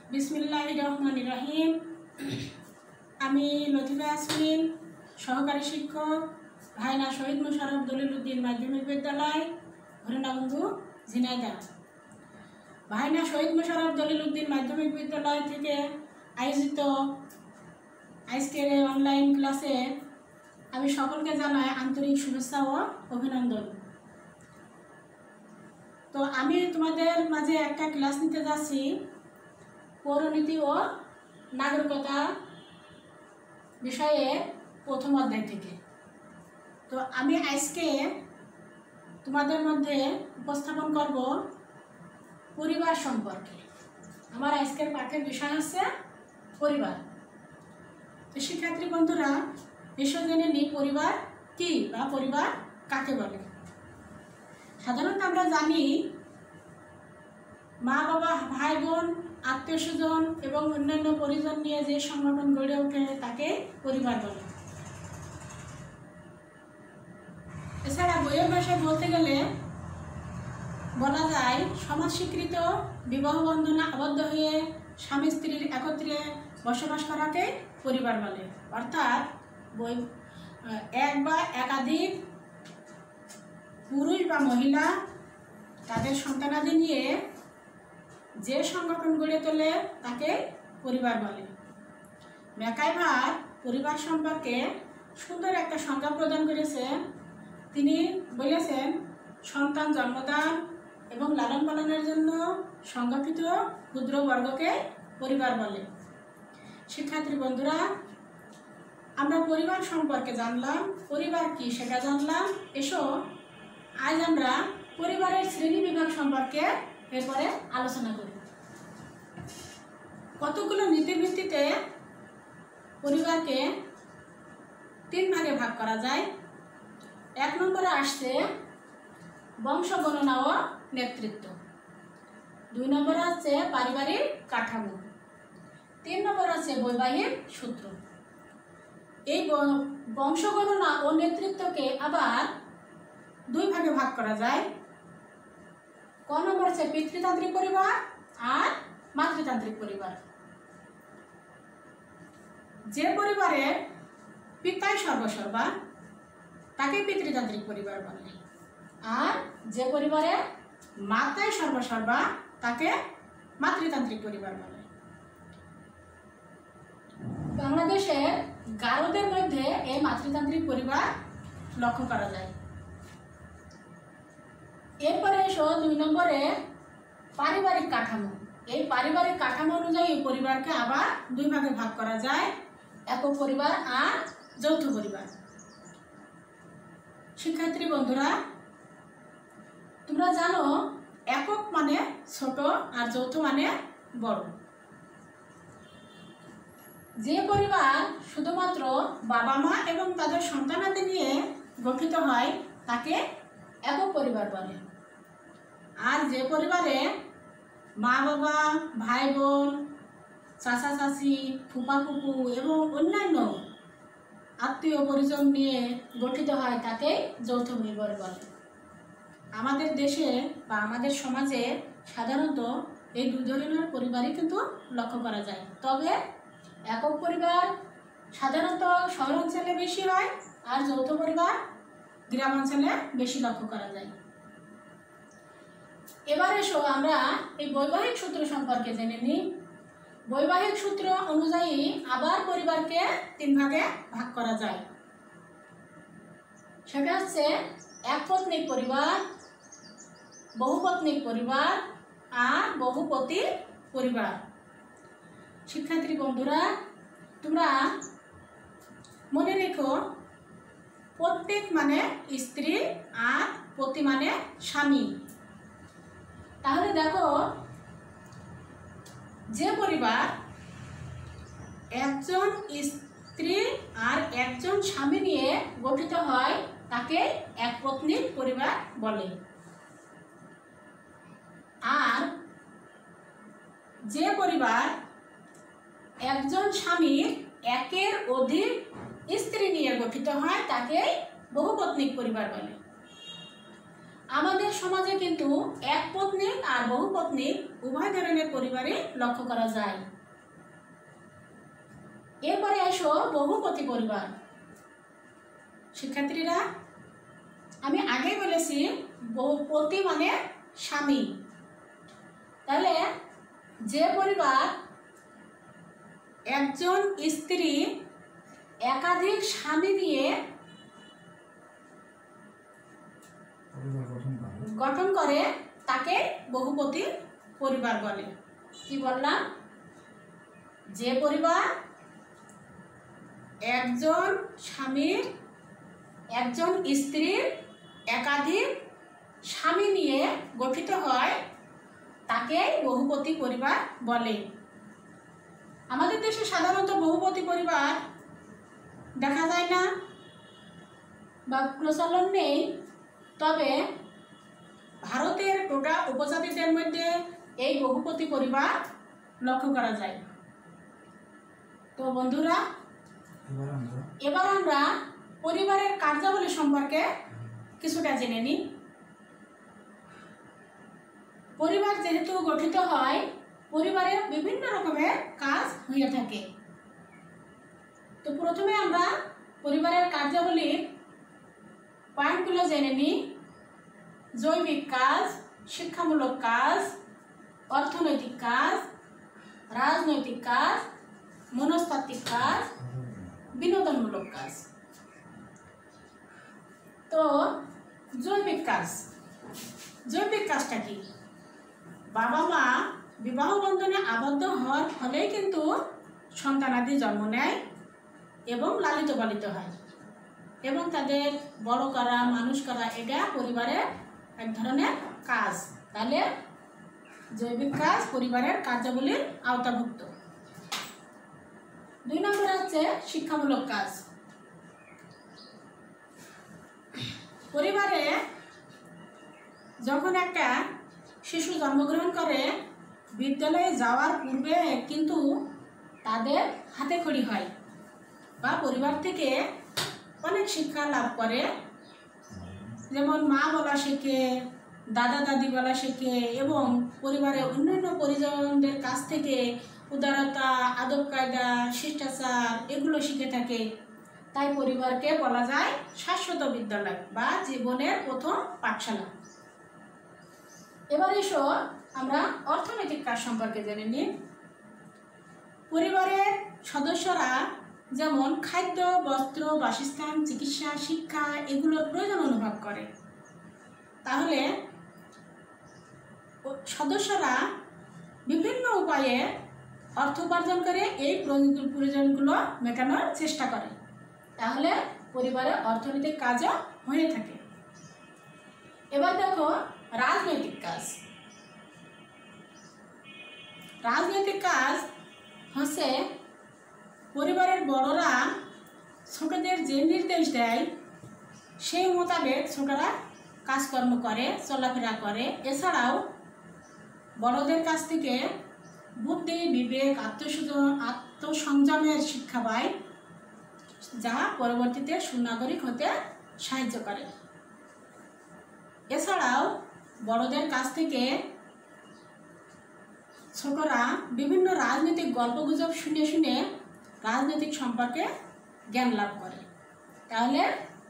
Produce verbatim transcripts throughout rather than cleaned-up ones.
বিসমিল্লাহির রহমানির রহিম। আমি লতিফা ইয়াসমিন, সহকারী শিক্ষক, ভাইনা শহীদ মোশাররফ দলিল উদ্দিন মাধ্যমিক বিদ্যালয়, হরিণাবন্ধু, ঝিনাইদহ। ভাইনা শহীদ মোশাররফ দলিল উদ্দিন মাধ্যমিক বিদ্যালয় থেকে আয়োজিত আজকের অনলাইন ক্লাসে আমি সকলকে জানাই আন্তরিক শুভেচ্ছা ও অভিনন্দন। তো আমি তোমাদের মাঝে একটা ক্লাস নিতে যাচ্ছি পৌরনীতি ও নাগরিকতা বিষয়ে প্রথম অধ্যায় থেকে। তো আমি আজকে তোমাদের মধ্যে উপস্থাপন করব পরিবার সম্পর্কে। আমার আজকের পাঠের বিষয় হচ্ছে পরিবার। তো শিক্ষার্থী বন্ধুরা, এসব জেনে নিই পরিবার কি বা পরিবার কাকে বলে। সাধারণত আমরা জানি মা বাবা, ভাই বোন, আত্মীয় স্বজন এবং অন্যান্য পরিজন নিয়ে যে সংগঠন গড়ে ওঠে তাকে পরিবার বলে। এছাড়া বইয়ের ভাষায় বলতে গেলে বলা যায় সমাজ স্বীকৃত বিবাহ বন্ধনে আবদ্ধ হয়ে স্বামী স্ত্রীর একত্রে বসবাস করাকে পরিবার বলে। অর্থাৎ বই এক বা একাধিক পুরুষ বা মহিলা তাদের সন্তানাদি নিয়ে যে সংগঠন গড়ে তোলে তাকে পরিবার বলে। ম্যাকাইভার পরিবার সম্পর্কে সুন্দর একটা সংজ্ঞা প্রদান করেছেন। তিনি বলেছেন, সন্তান জন্মদান এবং লালন পালনের জন্য সংগঠিত ক্ষুদ্র বর্গকে পরিবার বলে। শিক্ষার্থী বন্ধুরা, আমরা পরিবার সম্পর্কে জানলাম, পরিবার কি সেটা জানলাম। এসো আজ আমরা পরিবারের শ্রেণী বিভাগ সম্পর্কে এরপরে আলোচনা করি। কতগুলো নীতির ভিত্তিতে পরিবারকে তিন ভাগে ভাগ করা যায়। এক নম্বরে আসছে বংশ গণনা ও নেতৃত্ব, দুই নম্বরে আছে পারিবারিক কাঠামো, তিন নম্বর আছে বৈবাহিক সূত্র। এই বংশ গণনা ও নেতৃত্বকে আবার দুই ভাগে ভাগ করা যায়। ক নম্বর আছে পিতৃতান্ত্রিক পরিবার আর মাতৃতান্ত্রিক পরিবার। যে পরিবারের পিতাই সর্বসর্বা তাকে পিতৃতান্ত্রিক পরিবার বলে, আর যে পরিবারে মাতাই সর্বসর্বা তাকে মাতৃতান্ত্রিক পরিবার বলে। বাংলাদেশের গারোদের মধ্যে এই মাতৃতান্ত্রিক পরিবার লক্ষ্য করা যায়। এরপরে এসো দুই নম্বরে পারিবারিক কাঠামো। এই পারিবারিক কাঠামো অনুযায়ী পরিবারকে আবার দুই ভাগে ভাগ করা যায়, একক পরিবার আর যৌথ পরিবার। শিক্ষার্থী বন্ধুরা, তোমরা জানো একক মানে ছোট আর যৌথ মানে বড়। যে পরিবার শুধুমাত্র বাবা মা এবং তাদের সন্তানাদি নিয়ে গঠিত হয় তাকে একক পরিবার বলে। আর যে পরিবারে মা বাবা, ভাই বোন, চাচা চাচি, ফুপা ফুপু এবং অন্যান্য আত্মীয় পরিজন নিয়ে গঠিত হয় তাকে যৌথ পরিবার বলে। আমাদের দেশে বা আমাদের সমাজে সাধারণত এই দুই ধরনের পরিবারই কিন্তু লক্ষ্য করা যায়। তবে একক পরিবার সাধারণত শহরাঞ্চলে বেশি হয় আর যৌথ পরিবার গ্রামাঞ্চলে বেশি লক্ষ্য করা যায়। এবার এসো আমরা এই বৈবাহিক সূত্র সম্পর্কে জেনে নিই। বৈবাহিক সূত্র অনুযায়ী আবার পরিবারকে তিন ভাগে ভাগ করা যায়। সেটা হচ্ছে একপত্নিক পরিবার, বহুপত্নিক পরিবার আর বহুপতি পরিবার। শিক্ষার্থী বন্ধুরা, তোমরা মনে রেখো প্রত্যেক মানে স্ত্রী আর পতি মানে স্বামী। তাহলে দেখো, যে পরিবার একজন স্ত্রী আর একজন স্বামী নিয়ে গঠিত হয় তাকে একপত্নিক পরিবার বলে। আর যে পরিবার একজন স্বামীর একের অধিক স্ত্রী নিয়ে গঠিত হয় তাকে বহুপত্নিক পরিবার বলে। আমাদের সমাজে কিন্তু এক পত্নিক আর বহুপত্নী উভয় ধরনের পরিবারে লক্ষ্য করা যায়। এরপরে আসো বহুপতি পরিবার। শিক্ষার্থীরা, আমি আগেই বলেছি বহুপতি মানে স্বামী। তাহলে যে পরিবার একজন স্ত্রী একাধিক স্বামী নিয়ে গঠন করে তাকে বহুপতি পরিবার বলে। কি বললাম? যে পরিবার একজন স্বামীর একজন স্ত্রীর একাধিক স্বামী নিয়ে গঠিত হয় তাকে বহুপতি পরিবার বলে। আমাদের দেশে সাধারণত বহুপতি পরিবার দেখা যায় না বা প্রচলন নেই, তবে ভারতের টোটা উপজাতিদের মধ্যে এই বহুপতি পরিবার লক্ষ্য করা যায়। তো বন্ধুরা, এবার আমরা পরিবারের কার্যাবলী সম্পর্কে কিছুটা জেনে নিই। পরিবার যেহেতু গঠিত হয়, পরিবারের বিভিন্ন রকমের কাজ হয়ে থাকে। তো প্রথমে আমরা পরিবারের কার্যাবলীর পয়েন্টগুলো জেনে নিই। জৈবিক কাজ, শিক্ষামূলক কাজ, অর্থনৈতিক কাজ, রাজনৈতিক কাজ, মনস্তাত্ত্বিক কাজ, বিনোদনমূলক কাজ। তো জৈবিক কাজ, জৈবিক কাজটা কি? বাবা মা বিবাহ বন্ধনে আবদ্ধ হওয়ার ফলেই কিন্তু সন্তানাদি জন্ম নেয় এবং লালিত পালিত হয় এবং তাদের বড় করা, মানুষ করা, এটা পরিবারের এক ধরনের কাজ। তাহলে জৈবিক কাজ পরিবারের কার্যাবলীর আওতাভুক্ত। দুই নম্বরে হচ্ছে শিক্ষামূলক কাজ। পরিবারে যখন একটা শিশু জন্মগ্রহণ করে, বিদ্যালয়ে যাওয়ার পূর্বে কিন্তু তাদের হাতে খড়ি হয় বা পরিবার থেকে অনেক শিক্ষা লাভ করে। যেমন মা বলা শেখে, দাদা দাদি বলা শেখে এবং পরিবারের অন্যান্য পরিজনদের কাছ থেকে উদারতা, আদব কায়দা, শিষ্টাচার এগুলো শিখে থাকে। তাই পরিবারকে বলা যায় শাশ্বত বিদ্যালয় বা জীবনের প্রথম পাঠশালা। এবার এসো আমরা অর্থনৈতিক কাজ সম্পর্কে জেনে নিই। পরিবারের সদস্যরা যেমন খাদ্য, বস্ত্র, বাসস্থান, চিকিৎসা, শিক্ষা এগুলোর প্রয়োজন অনুভব করে। তাহলে সদস্যরা বিভিন্ন উপায়ে অর্থ উপার্জন করে এই প্রয়োজনগুলো মেটানোর চেষ্টা করে। তাহলে পরিবারের অর্থনৈতিক কাজও হয়ে থাকে। এবার দেখো রাজনৈতিক কাজ। রাজনৈতিক কাজ হচ্ছে পরিবারের বড়রা ছোটদের যে নির্দেশ দেয় সেই মোতাবেক ছোটরা কাজকর্ম করে, চলাফেরা করে। এছাড়াও বড়দের কাছ থেকে বুদ্ধি, বিবেক, আত্মসংযম আত্মসংযমের শিক্ষা পায়, যা পরবর্তীতে সুনাগরিক হতে সাহায্য করে। এছাড়াও বড়দের কাছ থেকে ছোটরা বিভিন্ন রাজনৈতিক গল্পগুজব শুনে শুনে রাজনৈতিক সম্পর্কে জ্ঞান লাভ করে। তাহলে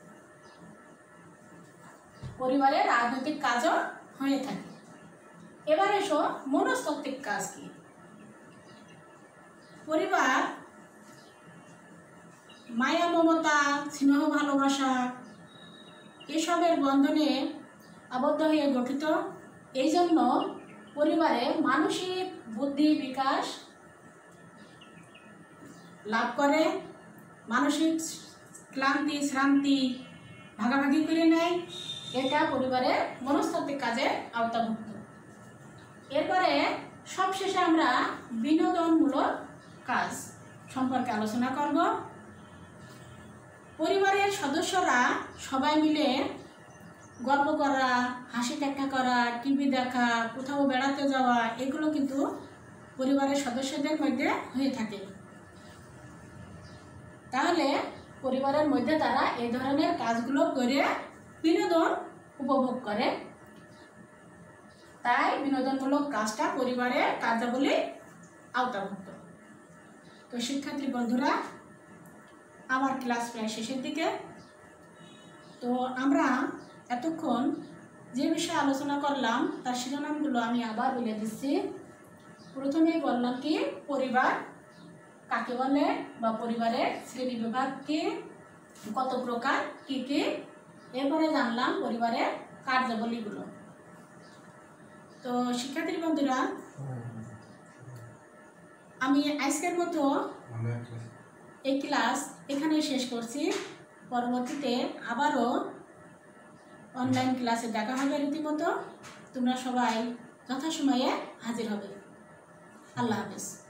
পরিবারের রাজনৈতিক কাজও হয়ে থাকে। এবার এসো মনস্তাত্ত্বিক কাজ কি? পরিবার মায়া, মমতা, স্নেহ, ভালোবাসা এসবের বন্ধনে আবদ্ধ হয়ে গঠিত। এই জন্য পরিবারে মানসিক বুদ্ধি বিকাশ লাভ করে, মানসিক ক্লান্তি শ্রান্তি ভাগাভাগি করে নেয়। এটা পরিবারের মনস্তাত্ত্বিক কাজের আওতাভুক্ত। এরপরে সবশেষে আমরা বিনোদনমূলক কাজ সম্পর্কে আলোচনা করব। পরিবারের সদস্যরা সবাই মিলে গল্প করা, হাসি ঠাট্টা করা, টিভি দেখা, কোথাও বেড়াতে যাওয়া এগুলো কিন্তু পরিবারের সদস্যদের মধ্যে হয়ে থাকে। তাহলে পরিবারের মধ্যে তারা এই ধরনের কাজগুলো করে বিনোদন উপভোগ করে। তাই বিনোদনমূলক কাজটা পরিবারের কার্যাবলী আওতাভুক্ত। তো শিক্ষার্থী বন্ধুরা, আমার ক্লাস প্রায় শেষের দিকে। তো আমরা এতক্ষণ যে বিষয়ে আলোচনা করলাম তার শিরোনামগুলো আমি আবার বলে দিচ্ছি। প্রথমেই বললাম কি পরিবার কাকে বলে বা পরিবারের শ্রেণী বিভাগ কি, কত প্রকার, কি কি। এরপরে জানলাম পরিবারের কার্যাবলীগুলো। তো শিক্ষার্থী বন্ধুরা, আমি আজকের মতো এই ক্লাস এখানে শেষ করছি। পরবর্তীতে আবারও অনলাইন ক্লাসে দেখা হবে রীতিমতো। তোমরা সবাই যথাসময়ে হাজির হবে। আল্লাহ হাফেজ।